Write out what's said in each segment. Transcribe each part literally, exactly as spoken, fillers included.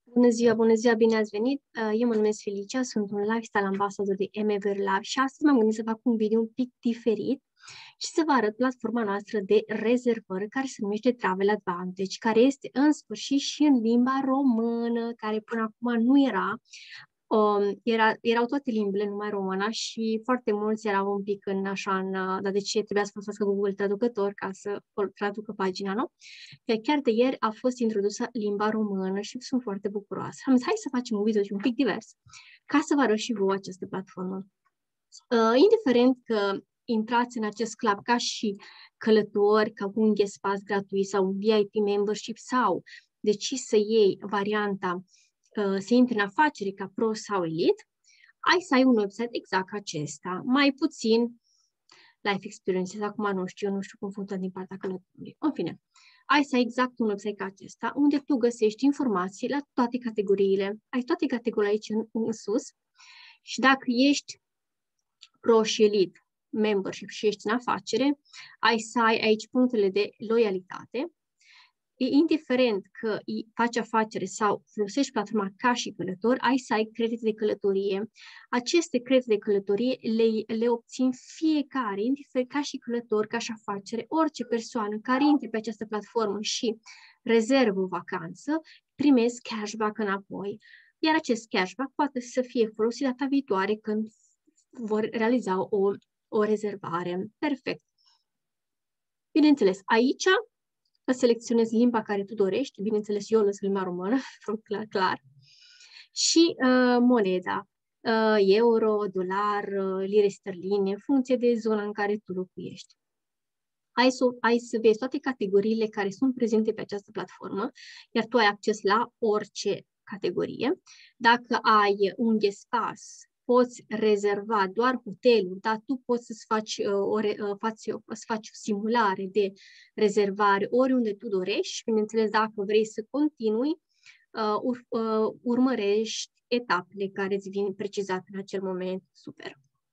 Bună ziua, bună ziua, bine ați venit! Eu mă numesc Felicia, sunt un lifestyle ambassador de M Ever Lab și astăzi m-am gândit să fac un video un pic diferit și să vă arăt platforma noastră de rezervări care se numește Travel Advantage, care este în sfârșit și în limba română, care până acum nu era. Um, era, erau toate limbile, numai româna, și foarte mulți erau un pic în așa, în, dar de ce trebuia să folosească Google Traducător ca să traducă pagina, nu? Iar chiar de ieri a fost introdusă limba română și sunt foarte bucuroasă. Am zis, hai să facem un video un pic divers, ca să vă arăt și vouă această platformă. Uh, indiferent că intrați în acest club ca și călători, ca un guest pass gratuit sau un V I P membership sau decizi să iei varianta să intri în afaceri ca pro sau elite, ai să ai un website exact ca acesta, mai puțin life experiences, acum nu știu, eu nu știu cum funcționează din partea călătorului. În fine, ai să ai exact un website ca acesta, unde tu găsești informații la toate categoriile, ai toate categoriile aici în, în sus și dacă ești pro și elite membership și ești în afacere, ai să ai aici punctele de loialitate. Indiferent că faci afacere sau folosești platforma ca și călător, ai să ai credite de călătorie. Aceste credite de călătorie le, le obțin fiecare, indiferent ca și călător, ca și afacere, orice persoană care intre pe această platformă și rezervă o vacanță, primesc cashback înapoi. Iar acest cashback poate să fie folosit data viitoare când vor realiza o, o rezervare. Perfect. Bineînțeles, aici selecționezi limba care tu dorești, bineînțeles eu lăs limba română, clar, clar, și uh, moneda, uh, euro, dolar, uh, lire sterline, în funcție de zona în care tu locuiești. Ai să, ai să vezi toate categoriile care sunt prezente pe această platformă, iar tu ai acces la orice categorie. Dacă ai un guest pass, poți rezerva doar hotelul, dar tu poți să-ți faci, uh, o, uh, faci, să faci o simulare de rezervare oriunde tu dorești și, bineînțeles, dacă vrei să continui, uh, ur, uh, urmărești etapele care îți vin precizate în acel moment. Super!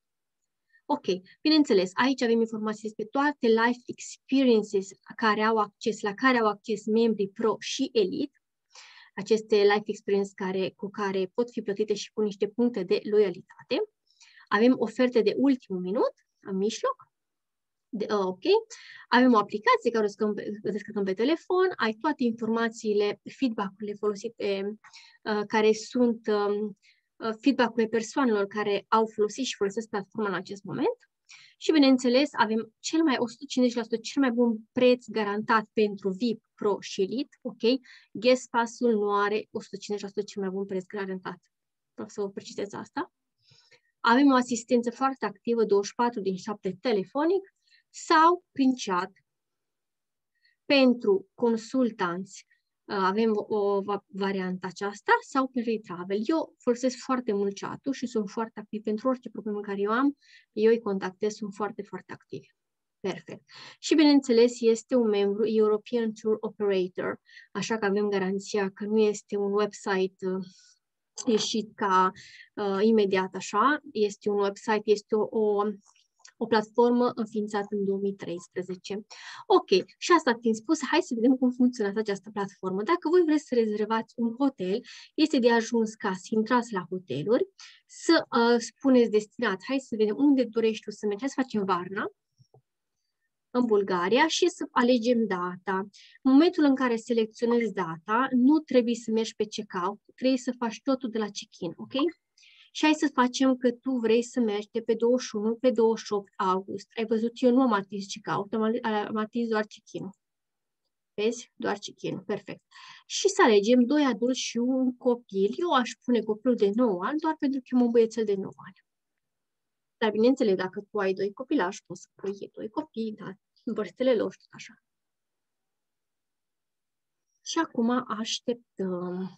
Ok, bineînțeles, aici avem informații despre toate life experiences care au acces, la care au acces membrii pro și elite, aceste life experience care, cu care pot fi plătite și cu niște puncte de loialitate. Avem oferte de ultimul minut, în mijloc. De, uh, ok. Avem o aplicație care o descărcăm pe telefon, ai toate informațiile, feedback-urile folosite, uh, care sunt um, feedback-urile persoanelor care au folosit și folosesc platforma în acest moment. Și, bineînțeles, avem cel mai o sută cincizeci la sută cel mai bun preț garantat pentru V I P, Pro și Elite, ok? Guest Pass-ul nu are o sută cincizeci la sută cel mai bun preț garantat. Vreau să vă precizez asta. Avem o asistență foarte activă, douăzeci și patru din șapte telefonic sau prin chat. Pentru consultanți avem o, o variantă aceasta sau pe Retravel. Eu folosesc foarte mult chat-ul și sunt foarte activ pentru orice problemă care eu am. Eu îi contactez, sunt foarte, foarte activi. Perfect. Și, bineînțeles, este un membru European Tour Operator, așa că avem garanția că nu este un website uh, ieșit ca uh, imediat așa. Este un website, este o, o o platformă înființată în două mii treisprezece. Ok, și asta fiind spus, hai să vedem cum funcționează această platformă. Dacă voi vreți să rezervați un hotel, este de ajuns ca să intrați la hoteluri, să uh, spuneți destinat, hai să vedem unde dorești tu să mergi, să facem Varna, în Bulgaria, și să alegem data. În momentul în care selecționezi data, nu trebuie să mergi pe check-out, trebuie să faci totul de la check-in, ok? Și hai să facem că tu vrei să mergi de pe douăzeci și unu pe douăzeci și opt august. Ai văzut, eu nu am atins check-out, am, am atins doar check-in. Vezi? Doar check-in. Perfect. Și să alegem doi adulți și un copil. Eu aș pune copilul de nouă ani, doar pentru că eu am un băiețel de nouă ani. Dar, bineînțeles, dacă tu ai doi copilași, poți să pui doi copii, dar vârstele lor, tot așa. Și acum așteptăm.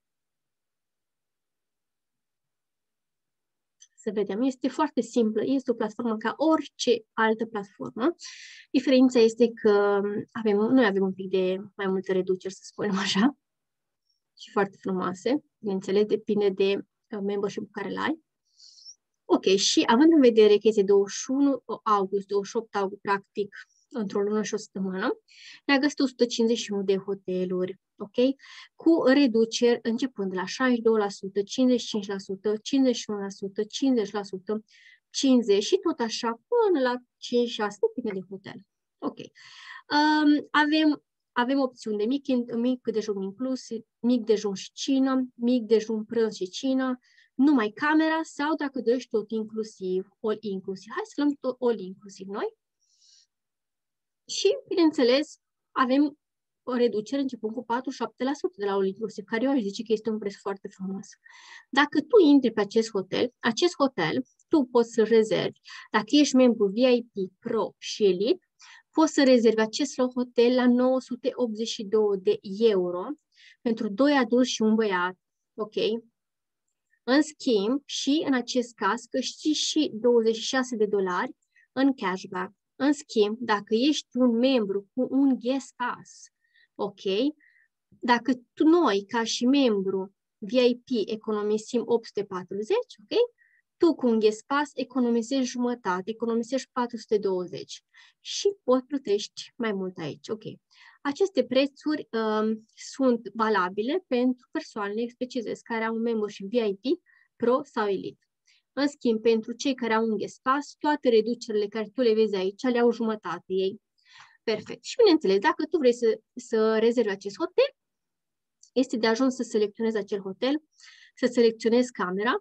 Să vedem. Este foarte simplă. Este o platformă ca orice altă platformă. Diferența este că avem, noi avem un pic de mai multe reduceri, să spunem așa, și foarte frumoase. Bineînțeles, depinde de membership-ul care îl ai. Ok, și având în vedere că este douăzeci și unu august, douăzeci și opt august, practic, într-o lună și o săptămână, ne-a găsit o sută cincizeci și unu de hoteluri ok? Cu reduceri începând de la șaizeci și doi la sută, cincizeci și cinci la sută, cincizeci și unu la sută, cincizeci la sută, cincizeci și tot așa până la cincizeci și șase, depinde de hotel. Ok. Um, avem, avem opțiuni de mic, mic dejun inclus, mic dejun și cină, mic dejun prânz și cină, numai camera sau dacă dorești tot inclusiv, all inclusiv. Hai să luăm tot all inclusiv noi. Și, bineînțeles, avem o reducere începând cu patruzeci și șapte la sută de la all inclusiv, care eu aș zice că este un preț foarte frumos. Dacă tu intri pe acest hotel, acest hotel, tu poți să rezervi. Dacă ești membru V I P, Pro și Elite, poți să rezervi acest hotel la nouă sute optzeci și doi de euro pentru doi adulți și un băiat, ok? În schimb, și în acest caz, câștigi și douăzeci și șase de dolari în cashback. În schimb, dacă ești un membru cu un guest pass, ok? Dacă tu, noi, ca și membru V I P, economisim opt sute patruzeci, ok? Tu cu un guest pass economisești jumătate, economisești patru sute douăzeci și poți plătești mai mult aici, ok? Aceste prețuri um, sunt valabile pentru persoanele, precizez, care au un membership V I P, Pro sau Elite. În schimb, pentru cei care au un guest pass, toate reducerile care tu le vezi aici, le au jumătate ei. Perfect. Și bineînțeles, dacă tu vrei să, să rezervi acest hotel, este de ajuns să selecționezi acel hotel, să selecționezi camera.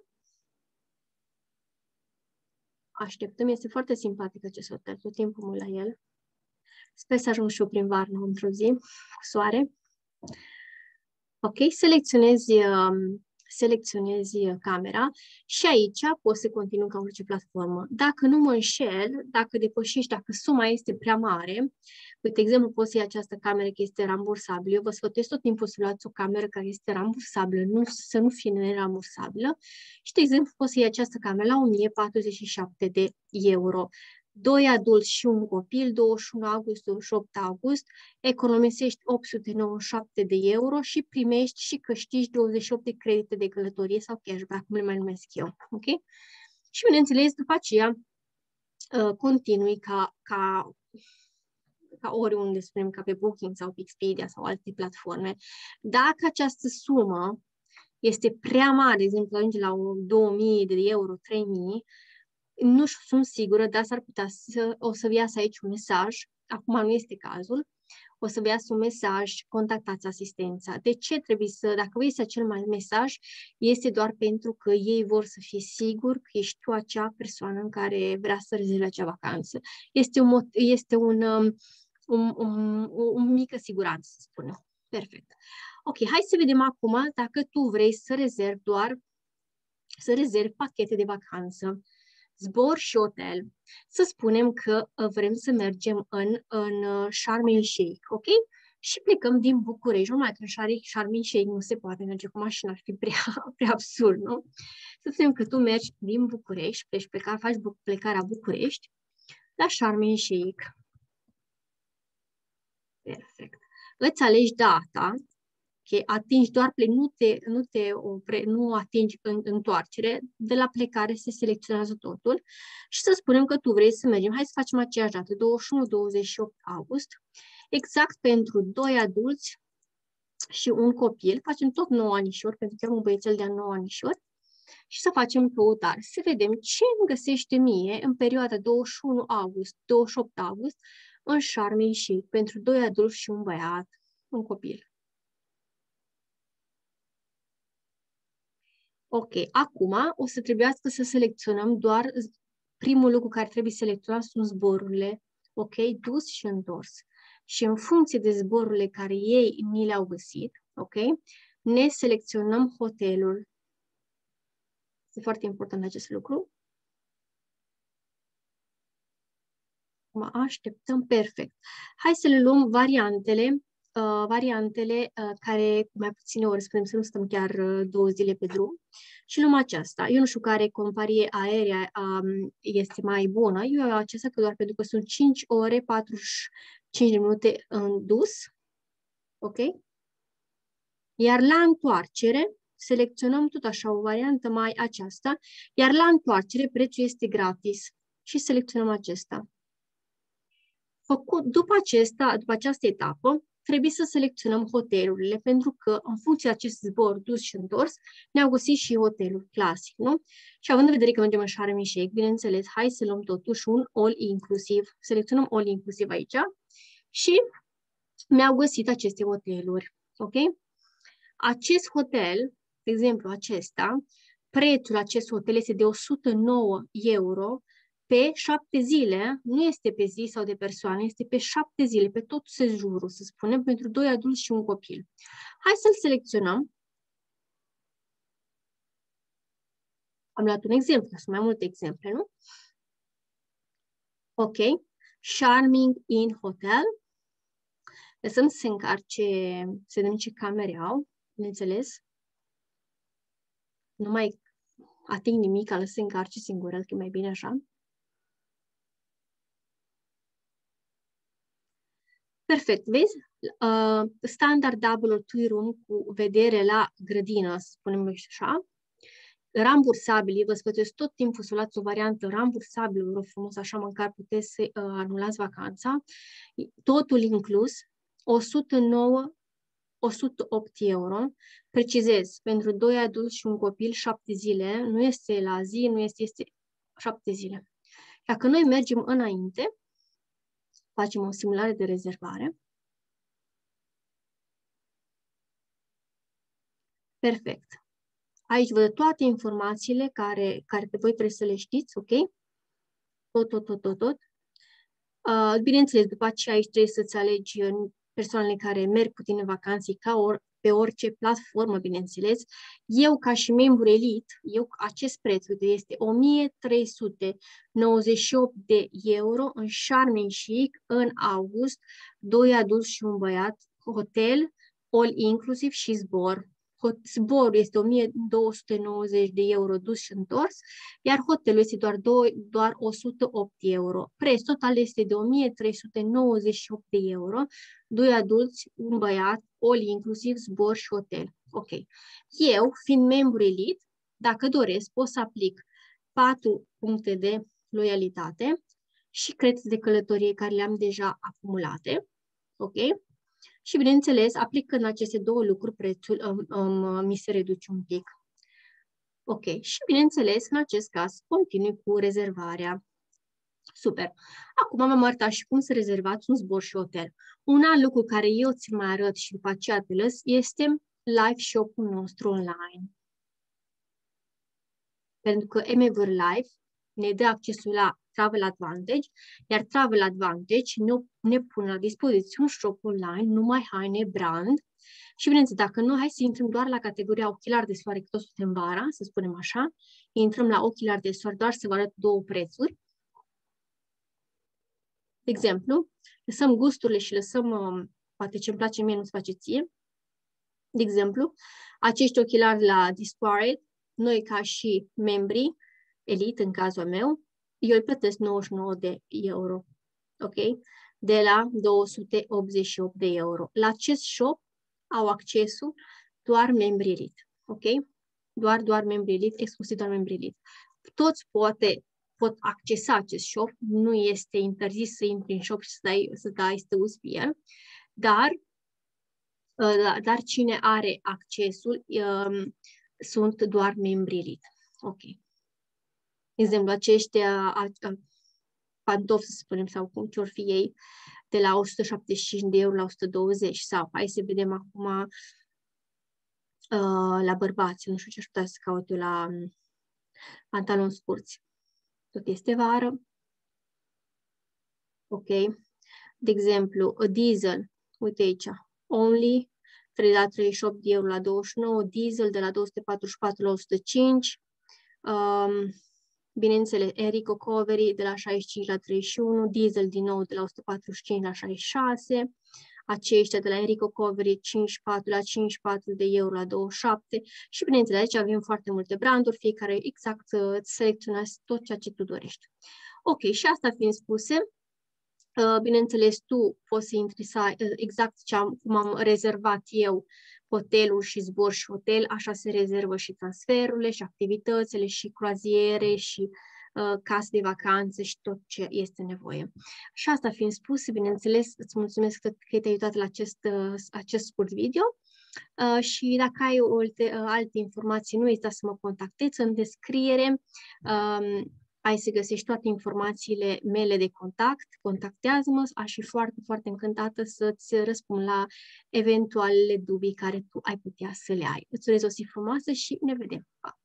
Așteptăm, este foarte simpatic acest hotel, tot timpul mă la el. Sper să ajung și eu prin varnă într-o zi, cu soare. Ok, selecționezi, um, selecționezi camera și aici poți să continui ca orice platformă. Dacă nu mă înșel, dacă depășești, dacă suma este prea mare, uite, exemplu, poți să iei această cameră care este rambursabilă. Eu vă sfătuiesc tot timpul să luați o cameră care este rambursabilă, nu, să nu fie nerambursabilă. Și, de exemplu, poți să iei această cameră la o mie patruzeci și șapte de euro. Doi adulți și un copil, douăzeci și unu august, douăzeci și opt august, economisești opt sute nouăzeci și șapte de euro și primești și câștigi douăzeci și opt de credite de călătorie sau cashback, cum le mai numesc eu, ok? Și, bineînțeles, după aceea, uh, continui ca, ca, ca oriunde, spunem, ca pe Booking sau pe Expedia sau alte platforme. Dacă această sumă este prea mare, de exemplu, ajunge la două mii de euro, trei mii, nu sunt sigură, dar s-ar putea să o să iasă aici un mesaj. Acum nu este cazul. O să iasă un mesaj, contactați asistența. De ce trebuie să, dacă vă iese acel mesaj, este doar pentru că ei vor să fie siguri că ești tu acea persoană în care vrea să rezerve acea vacanță. Este, un, este un, um, un, un, o mică siguranță, să spunem. Perfect. Ok, hai să vedem acum dacă tu vrei să rezervi doar, să rezervi pachete de vacanță, zbor și hotel. Să spunem că vrem să mergem în, în Sharm el Sheikh, ok? Și plecăm din București. Numai că în Sharm el Sheikh nu se poate merge cu mașina, ar fi prea, prea absurd, nu? Să spunem că tu mergi din București, pleci pleca, faci plecarea București la Sharm el Sheikh. Perfect. Îți alegi data, okay? Atingi doar plec, nu te, nu te opre, nu atingi în, întoarcere, de la plecare se selecționează totul și să spunem că tu vrei să mergem. Hai să facem aceeași dată, douăzeci și unu douăzeci și opt august, exact pentru doi adulți și un copil, facem tot nouă anișori, pentru că am un băiețel de nouă anișori, și să facem căutare, să vedem ce îmi găsește mie în perioada douăzeci și unu august, douăzeci și opt august, în Sharm el Sheikh, pentru doi adulți și un băiat, un copil. Ok, acum o să trebuiască să selecționăm doar primul lucru care trebuie selecționat sunt zborurile, ok, dus și întors. Și în funcție de zborurile care ei ni le-au găsit, ok, ne selecționăm hotelul. Este foarte important acest lucru. Mă așteptăm, perfect. Hai să le luăm variantele, uh, variantele uh, care cu mai puține ore, spunem să nu stăm chiar uh, două zile pe drum. Și luăm aceasta. Eu nu știu care companie aerea um, este mai bună. Eu iau aceasta că doar pentru că sunt cinci ore, patruzeci și cinci de minute în dus. Ok? Iar la întoarcere, selecționăm tot așa o variantă mai aceasta. Iar la întoarcere, prețul este gratis. Și selecționăm acesta. Făcut, după, acesta, după această etapă, trebuie să selecționăm hotelurile, pentru că în funcție de acest zbor dus și întors, ne-au găsit și hotelul clasic, nu? Și având în vedere că mergem în Sharm el Sheikh, bineînțeles, hai să luăm totuși un all-inclusiv. Selecționăm all-inclusiv aici și mi-au găsit aceste hoteluri, ok? Acest hotel, de exemplu acesta, prețul acest hotel este de o sută nouă euro pe șapte zile, nu este pe zi sau de persoane, este pe șapte zile, pe tot sejurul, să spunem, pentru doi adulți și un copil. Hai să-l selecționăm. Am luat un exemplu, sunt mai multe exemple, nu? Ok. Charming in Hotel. Lăsăm să se încarce, să vedem ce camere au, bineînțeles. Nu mai ating nimic, lăsăm să se încarce singură, că e mai bine așa. Perfect, vezi? Uh, standard double or two room cu vedere la grădină, să spunem așa. Rambursabili, vă sfătuiesc tot timpul să luați o variantă rambursabilă, vă rog frumos, așa măcar puteți să uh, anulați vacanța. Totul inclus, o sută nouă, o sută opt euro. Precizez, pentru doi adulți și un copil, șapte zile, nu este la zi, nu este, este șapte zile. Dacă noi mergem înainte, facem o simulare de rezervare. Perfect. Aici văd toate informațiile care, care voi trebuie să le știți, ok? Tot, tot, tot, tot, tot. Uh, bineînțeles, după aceea aici trebuie să-ți alegi persoanele care merg cu tine în vacanțe ca or, pe orice platformă, bineînțeles. Eu, ca și membru Elite, eu, acest preț, uite, este o mie trei sute nouăzeci și opt de euro în Sharm el Sheikh în august, doi adulți și un băiat, hotel, all inclusiv și zbor. Zborul este o mie două sute nouăzeci de euro dus și întors, iar hotelul este doar, doar o sută opt euro. Preț total este de o mie trei sute nouăzeci și opt de euro, doi adulți, un băiat, all inclusiv zbor și hotel. Ok. Eu, fiind membru Elite, dacă doresc, pot să aplic patru puncte de loialitate și credite de călătorie care le-am deja acumulate. Ok? Și, bineînțeles, aplicând aceste două lucruri, prețul um, um, mi se reduce un pic. Ok. Și, bineînțeles, în acest caz, continui cu rezervarea. Super. Acum am arătat și cum să rezervați un zbor și hotel. Un alt lucru care eu ți mai arăt și după aceea te lăs este live shop-ul nostru online. Pentru că Emever Live ne dă accesul la Travel Advantage, iar Travel Advantage ne, ne pune la dispoziție un shop online, numai haine, brand. Și bineînțeles, dacă nu, hai să intrăm doar la categoria ochelari de soare, că tot suntem vara, să spunem așa. Intrăm la ochelari de soare, doar să vă arăt două prețuri. De exemplu, lăsăm gusturile și lăsăm, um, poate ce îmi place mie, nu-ți face ție. De exemplu, acești ochelari la Disparate, noi ca și membrii, Elite în cazul meu, eu îi plătesc nouăzeci și nouă de euro, ok? De la două sute optzeci și opt de euro. La acest shop au accesul doar membrii Elite, ok? Doar, doar membrii Elite, exclusiv doar membrii Elite. Toți poate, pot accesa acest shop, nu este interzis să intri în shop și să dai, să dai să te uzi pe el, dar, dar cine are accesul um, sunt doar membrii Elite, ok? De exemplu, aceștia pantofi, să spunem, sau cum ce-or fi ei, de la o sută șaptezeci și cinci de euro la o sută douăzeci. Sau, hai să vedem acum uh, la bărbați. Nu știu ce aș putea să caut eu la um, pantaloni scurți. Tot este vară. Ok. De exemplu, a diesel. Uite aici. Only. de la treizeci și opt de euro la douăzeci și nouă. Diesel de la două sute patruzeci și patru la o sută cinci. Um, Bineînțeles, Enrico Coveri de la șaizeci și cinci la treizeci și unu, Diesel din nou de la o sută patruzeci și cinci la șaizeci și șase, aceștia de la Enrico Coveri cincizeci și patru la cincizeci și patru de euro la douăzeci și șapte și bineînțeles aici avem foarte multe branduri, fiecare exact îți selecționează tot ceea ce tu dorești. Ok, și asta fiind spuse, bineînțeles tu poți să intri să exact ce am, cum am rezervat eu hotelul și zbor și hotel, așa se rezervă și transferurile și activitățile și croaziere și uh, casă de vacanță și tot ce este nevoie. Și asta fiind spus, bineînțeles, îți mulțumesc că te-ai uitat la acest, uh, acest scurt video. Uh, și dacă ai alte, uh, alte informații, nu ezita să mă contactezi în descriere. Uh, ai să găsești toate informațiile mele de contact. Contactează-mă, aș fi foarte, foarte încântată să-ți răspund la eventualele dubii care tu ai putea să le ai. Îți urez o zi frumoasă și ne vedem! Pa!